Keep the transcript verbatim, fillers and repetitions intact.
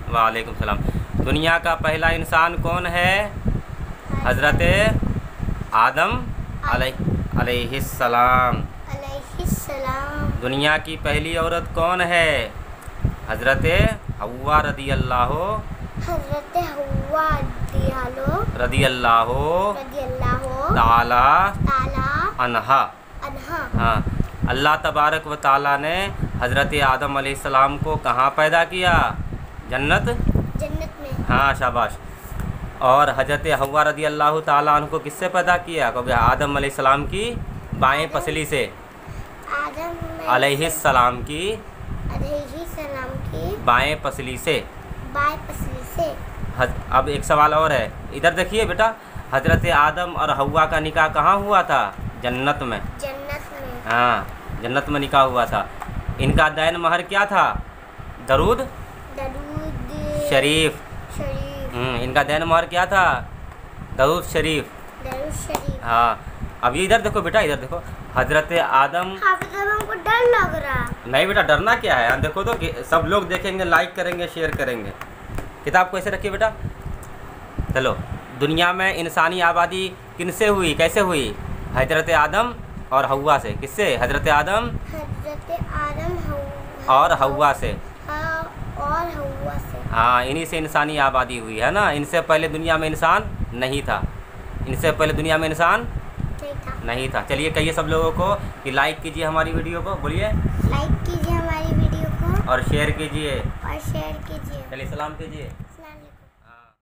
वालेकुम सलाम। दुनिया का पहला इंसान कौन है? हज़रत आदम अलैहिस्सलाम। अलैहिस्सलाम। दुनिया की पहली औरत कौन है? हज़रत हव्वा रदी अल्लाह हज़रत हव्वा रदी अल्लाह रदियल्लाहु ताला ताला अन्हा। अन्हा। हाँ, अल्लाह तबारक व ताला ने हज़रत आदम अलैहिस्सलाम को कहाँ पैदा किया? जन्नत जन्नत में। हाँ, शाबाश। और हज़रत हव्वा रदी अल्लाह ताला अन्हा को किससे पैदा किया? क्योंकि आदम अलैहिस्सलाम की बाएं पसली से, आदम अलैहिस्सलाम की अलैहिस्सलाम की बाएं पसली से। बाएं पसली से। अब एक सवाल और है, इधर देखिए बेटा। हज़रत आदम और हव्वा का निकाह कहाँ हुआ था? जन्नत में। जन्नत में। हाँ, जन्नत में निकाह हुआ था। इनका दैन महर क्या था? दरूद दरूद शरीफ। शरीफ। हम्म, इनका दैन महर क्या था? दरूद शरीफ। दरूद शरीफ। हाँ, अब ये इधर देखो बेटा, इधर देखो। हज़रत आदम। हाफिज़ साहब हमको डर लग रहा। नहीं बेटा, डरना क्या है? यहाँ देखो तो कि सब लोग देखेंगे, लाइक करेंगे, शेयर करेंगे। किताब को ऐसे रखिए बेटा। चलो, दुनिया में इंसानी आबादी किनसे हुई, कैसे हुई? हज़रत आदम और हव्वा से। किससे? हज़रत आदम हज़रत आदम हव्वा और हव्वा से। हाँ, और हव्वा से। हाँ, इन्हीं से इंसानी आबादी हुई है ना। इनसे पहले दुनिया में इंसान नहीं था। इनसे पहले दुनिया में इंसान नहीं था। नहीं था। चलिए कहिए सब लोगों को कि लाइक कीजिए हमारी वीडियो को। बोलिए लाइक कीजिए हमारी वीडियो को और शेयर कीजिए और शेयर कीजिए। चलिए सलाम कीजिए।